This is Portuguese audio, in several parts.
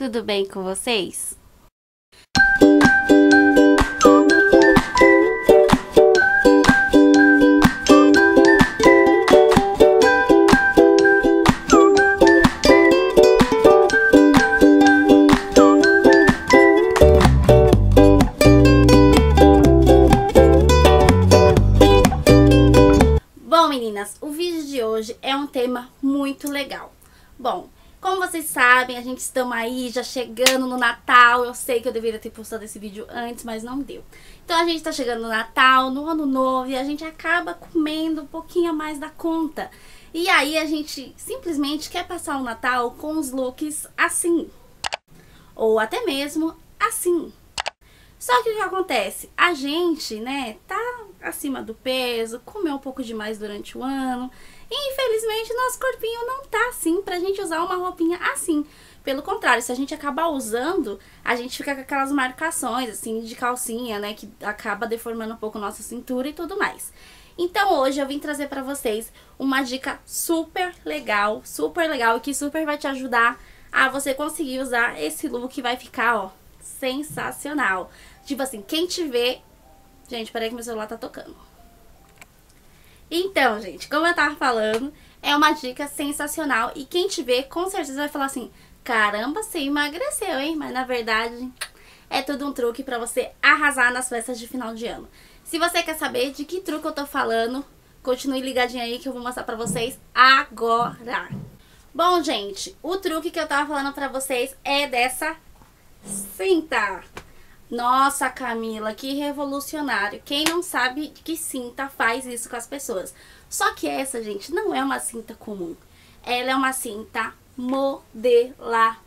tudo bem com vocês? Bom, meninas, o vídeo de hoje é um tema muito legal. Bom, como vocês sabem, a gente estamos aí já chegando no Natal. Eu sei que eu deveria ter postado esse vídeo antes, mas não deu. Então a gente tá chegando no Natal, no Ano Novo, e a gente acaba comendo um pouquinho a mais da conta. E aí a gente simplesmente quer passar o Natal com os looks assim. Ou até mesmo assim. Só que o que acontece? A gente, né, tá acima do peso, comeu um pouco demais durante o ano. E infelizmente nosso corpinho não tá assim pra gente usar uma roupinha assim. Pelo contrário, se a gente acabar usando, a gente fica com aquelas marcações assim de calcinha, né, que acaba deformando um pouco nossa cintura e tudo mais. Então hoje eu vim trazer pra vocês uma dica super legal e que super vai te ajudar a você conseguir usar esse look que vai ficar, ó, sensacional. Tipo assim, quem te vê... Gente, peraí que meu celular tá tocando. Então, gente, como eu tava falando, é uma dica sensacional. E quem te vê, com certeza vai falar assim: caramba, você emagreceu, hein? Mas na verdade, é tudo um truque pra você arrasar nas festas de final de ano. Se você quer saber de que truque eu tô falando, continue ligadinho aí que eu vou mostrar pra vocês agora. Bom, gente, o truque que eu tava falando pra vocês é dessa cinta. Nossa, Camila, que revolucionário. Quem não sabe que cinta faz isso com as pessoas? Só que essa, gente, não é uma cinta comum. Ela é uma cinta modeladora.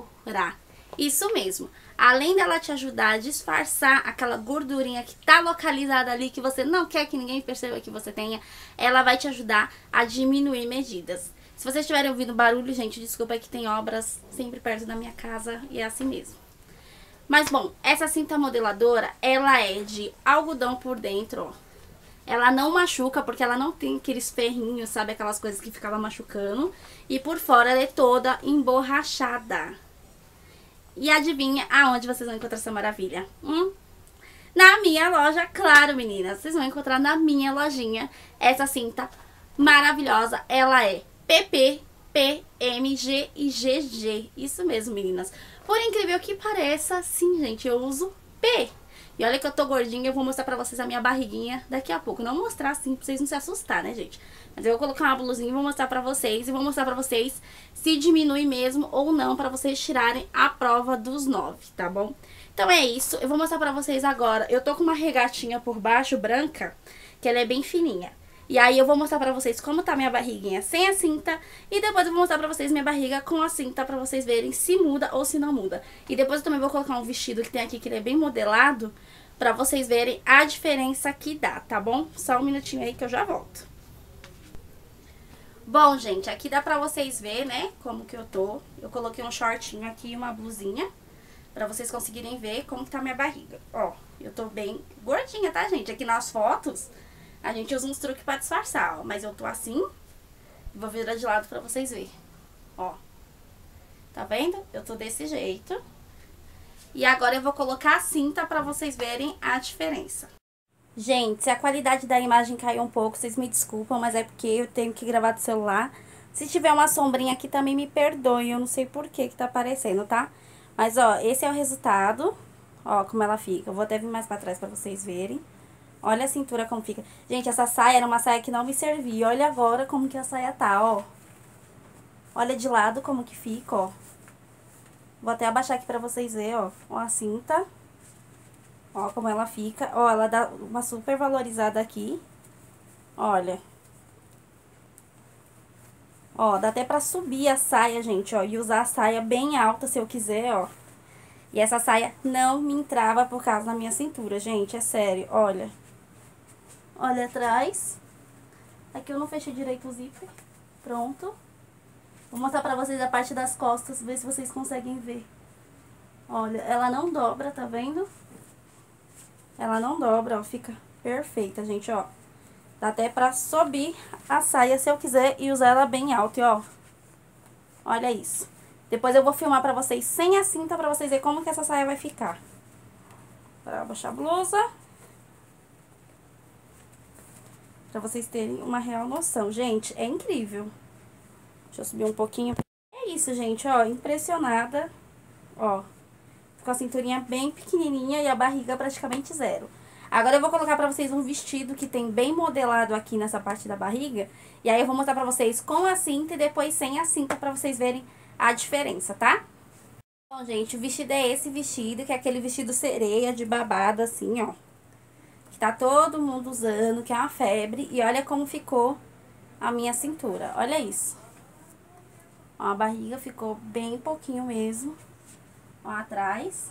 Isso mesmo. Além dela te ajudar a disfarçar aquela gordurinha que tá localizada ali, que você não quer que ninguém perceba que você tenha, ela vai te ajudar a diminuir medidas. Se vocês estiverem ouvindo barulho, gente, desculpa, é que tem obras sempre perto da minha casa e é assim mesmo. Mas, bom, essa cinta modeladora, ela é de algodão por dentro, ó. Ela não machuca, porque ela não tem aqueles ferrinhos, sabe? Aquelas coisas que ficavam machucando. E por fora ela é toda emborrachada. E adivinha aonde vocês vão encontrar essa maravilha? Na minha loja, claro, meninas. Vocês vão encontrar na minha lojinha essa cinta maravilhosa. Ela é PP, PMG e GG. Isso mesmo, meninas. Por incrível que pareça, sim, gente, eu uso P. E olha que eu tô gordinha, eu vou mostrar pra vocês a minha barriguinha daqui a pouco. Não mostrar assim, pra vocês não se assustarem, né, gente? Mas eu vou colocar uma blusinha e vou mostrar pra vocês. E vou mostrar pra vocês se diminui mesmo ou não, pra vocês tirarem a prova dos 9, tá bom? Então é isso, eu vou mostrar pra vocês agora. Eu tô com uma regatinha por baixo, branca, que ela é bem fininha. E aí eu vou mostrar pra vocês como tá minha barriguinha sem a cinta. E depois eu vou mostrar pra vocês minha barriga com a cinta, pra vocês verem se muda ou se não muda. E depois eu também vou colocar um vestido que tem aqui, que ele é bem modelado, pra vocês verem a diferença que dá, tá bom? Só um minutinho aí que eu já volto. Bom, gente, aqui dá pra vocês verem, né, como que eu tô. Eu coloquei um shortinho aqui e uma blusinha, pra vocês conseguirem ver como que tá minha barriga. Ó, eu tô bem gordinha, tá, gente? Aqui nas fotos... a gente usa uns truques pra disfarçar, ó. Mas eu tô assim. Vou virar de lado pra vocês verem. Ó. Tá vendo? Eu tô desse jeito. E agora eu vou colocar a cinta pra vocês verem a diferença. Gente, se a qualidade da imagem caiu um pouco, vocês me desculpam, mas é porque eu tenho que gravar do celular. Se tiver uma sombrinha aqui também me perdoem, eu não sei por que tá aparecendo, tá? Mas, ó, esse é o resultado. Ó, como ela fica. Eu vou até vir mais pra trás pra vocês verem. Olha a cintura como fica. Gente, essa saia era uma saia que não me servia. Olha agora como que a saia tá, ó. Olha de lado como que fica, ó. Vou até abaixar aqui pra vocês verem, ó. Ó a cinta. Ó como ela fica. Ó, ela dá uma super valorizada aqui. Olha. Ó, dá até pra subir a saia, gente, ó. E usar a saia bem alta se eu quiser, ó. E essa saia não me entrava por causa da minha cintura, gente. É sério, olha. Olha atrás. Aqui eu não fechei direito o zíper. Pronto. Vou mostrar pra vocês a parte das costas, ver se vocês conseguem ver. Olha, ela não dobra, tá vendo? Ela não dobra, ó, fica perfeita, gente, ó. Dá até pra subir a saia se eu quiser e usar ela bem alta, ó. Olha isso. Depois eu vou filmar pra vocês sem a cinta, pra vocês verem como que essa saia vai ficar. Pra baixar a blusa. Pra vocês terem uma real noção. Gente, é incrível. Deixa eu subir um pouquinho. É isso, gente, ó, impressionada. Ó, com a cinturinha bem pequenininha e a barriga praticamente zero. Agora eu vou colocar pra vocês um vestido que tem bem modelado aqui nessa parte da barriga. E aí eu vou mostrar pra vocês com a cinta e depois sem a cinta pra vocês verem a diferença, tá? Bom, gente, o vestido é esse vestido, que é aquele vestido sereia de babado, assim, ó. Que tá todo mundo usando, que é uma febre. E olha como ficou a minha cintura, olha isso. Ó, a barriga ficou bem pouquinho mesmo, ó, atrás.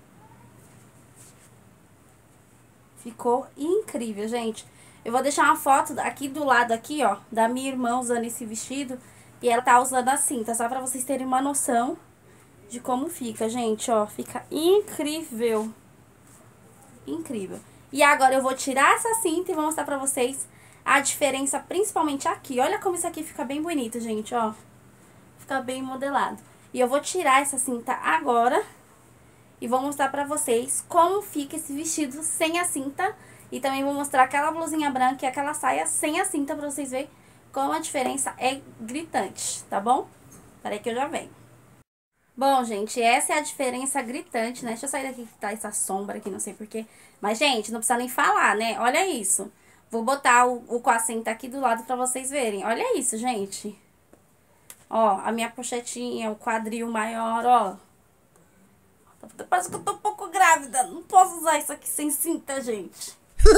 Ficou incrível, gente. Eu vou deixar uma foto aqui do lado, aqui, ó, da minha irmã usando esse vestido. E ela tá usando a cinta, só pra vocês terem uma noção de como fica, gente, ó. Fica incrível. Incrível. E agora eu vou tirar essa cinta e vou mostrar pra vocês a diferença, principalmente aqui. Olha como isso aqui fica bem bonito, gente, ó. Fica bem modelado. E eu vou tirar essa cinta agora e vou mostrar pra vocês como fica esse vestido sem a cinta. E também vou mostrar aquela blusinha branca e aquela saia sem a cinta pra vocês verem como a diferença é gritante, tá bom? Peraí que eu já venho. Bom, gente, essa é a diferença gritante, né? Deixa eu sair daqui que tá essa sombra aqui, não sei porquê. Mas, gente, não precisa nem falar, né? Olha isso. Vou botar o com a cinta aqui do lado pra vocês verem. Olha isso, gente. Ó, a minha pochetinha, o quadril maior, ó. Parece que eu tô um pouco grávida. Não posso usar isso aqui sem cinta, gente.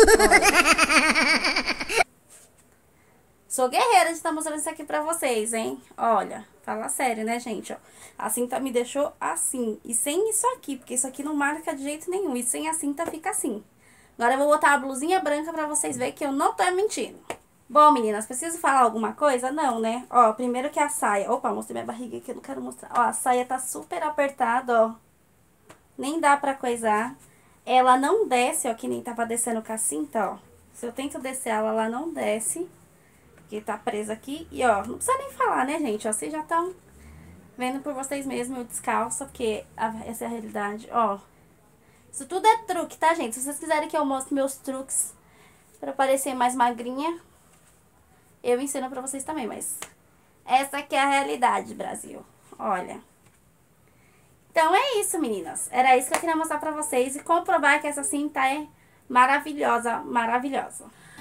Sou guerreira de estar mostrando isso aqui pra vocês, hein? Olha, fala sério, né, gente? Ó, a cinta me deixou assim. E sem isso aqui, porque isso aqui não marca de jeito nenhum. E sem a cinta fica assim. Agora eu vou botar a blusinha branca pra vocês verem que eu não tô mentindo. Bom, meninas, preciso falar alguma coisa? Não, né? Ó, primeiro que a saia... Opa, mostrei minha barriga aqui, eu não quero mostrar. Ó, a saia tá super apertada, ó. Nem dá pra coisar. Ela não desce, ó, que nem tava descendo com a cinta, ó. Se eu tento descer ela, ela não desce. Porque tá presa aqui. E, ó, não precisa nem falar, né, gente? Ó, vocês já estão vendo por vocês mesmos, eu descalça, porque essa é a realidade, ó. Isso tudo é truque, tá, gente? Se vocês quiserem que eu mostre meus truques pra parecer mais magrinha, eu ensino pra vocês também, mas essa aqui é a realidade, Brasil. Olha. Então é isso, meninas. Era isso que eu queria mostrar pra vocês e comprovar que essa cinta é maravilhosa, maravilhosa.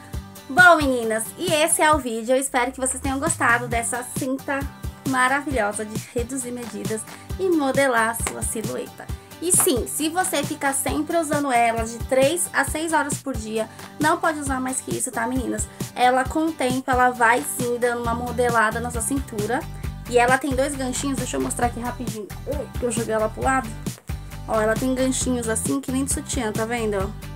Bom, meninas, e esse é o vídeo. Eu espero que vocês tenham gostado dessa cinta maravilhosa de reduzir medidas e modelar a sua silhueta. E sim, se você ficar sempre usando ela de 3 a 6 horas por dia, não pode usar mais que isso, tá, meninas? Ela, com o tempo, ela vai sim dando uma modelada na sua cintura. E ela tem dois ganchinhos, deixa eu mostrar aqui rapidinho. Que eu joguei ela pro lado. Ó, ela tem ganchinhos assim, que nem de sutiã, tá vendo, ó?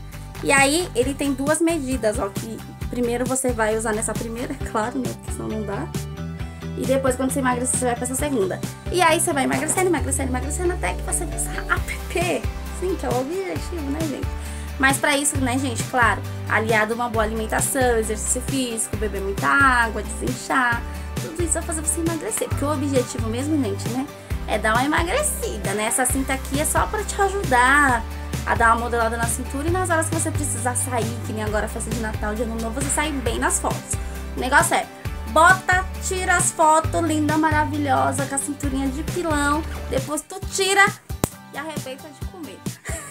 E aí, ele tem duas medidas, ó, que primeiro você vai usar nessa primeira, é claro, né, porque senão não dá. E depois, quando você emagrecer, você vai pra essa segunda. E aí, você vai emagrecendo, emagrecendo, emagrecendo, até que você faça APP. Sim, que é o objetivo, né, gente? Mas pra isso, né, gente, claro, aliado a uma boa alimentação, exercício físico, beber muita água, desinchar, tudo isso vai fazer você emagrecer. Porque o objetivo mesmo, gente, né, é dar uma emagrecida, né? Essa cinta aqui é só pra te ajudar a dar uma modelada na cintura e nas horas que você precisar sair, que nem agora a festa de Natal, de Ano Novo, você sai bem nas fotos. O negócio é, bota, tira as fotos, linda, maravilhosa, com a cinturinha de pilão, depois tu tira e arrebenta de comer.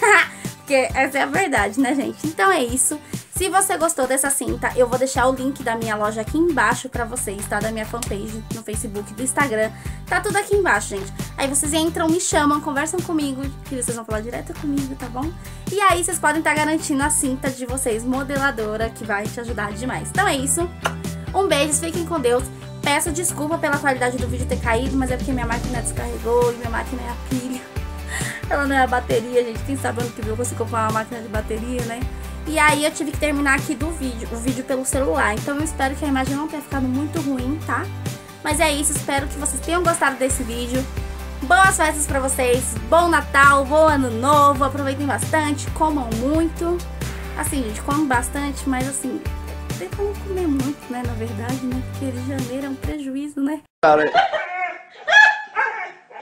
Porque essa é a verdade, né, gente? Então é isso. Se você gostou dessa cinta, eu vou deixar o link da minha loja aqui embaixo pra vocês, tá? Da minha fanpage no Facebook, do Instagram. Tá tudo aqui embaixo, gente. Aí vocês entram, me chamam, conversam comigo, que vocês vão falar direto comigo, tá bom? E aí vocês podem estar garantindo a cinta de vocês, modeladora, que vai te ajudar demais. Então é isso. Um beijo, fiquem com Deus. Peço desculpa pela qualidade do vídeo ter caído, mas é porque minha máquina descarregou e minha máquina é a pilha. Ela não é a bateria, gente. Quem sabe ano que vem eu consigo comprar uma máquina de bateria, né? E aí eu tive que terminar aqui o vídeo pelo celular. Então eu espero que a imagem não tenha ficado muito ruim, tá? Mas é isso, espero que vocês tenham gostado desse vídeo. Boas festas pra vocês, bom Natal, bom Ano Novo. Aproveitem bastante, comam muito. Assim, gente, comam bastante, mas assim, tenta não comer muito, né? Na verdade, né? Porque janeiro é um prejuízo, né?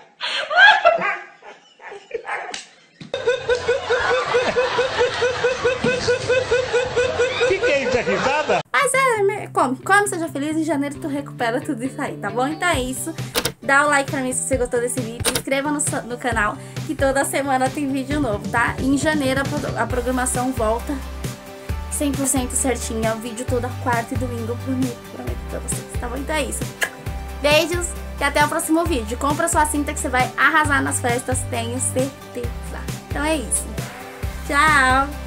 come, seja feliz. Em janeiro tu recupera tudo isso aí, tá bom? Então é isso. Dá o like pra mim se você gostou desse vídeo. Se inscreva no canal, que toda semana tem vídeo novo, tá? Em janeiro a programação volta 100% certinha. O vídeo toda quarta e domingo. Prometo pra vocês, tá bom? Então é isso. Beijos e até o próximo vídeo. Compra sua cinta que você vai arrasar nas festas, tenho certeza. Então é isso. Tchau!